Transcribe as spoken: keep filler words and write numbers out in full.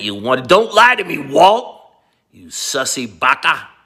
You want to, don't lie to me, Walt. You sussy baka.